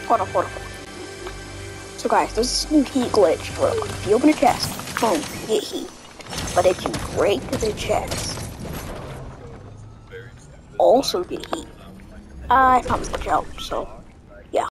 Hold on. So guys, there's this new heat glitch where if you open a chest, boom, you get heat. But if you break the chest, also get heat. I found this glitch out, so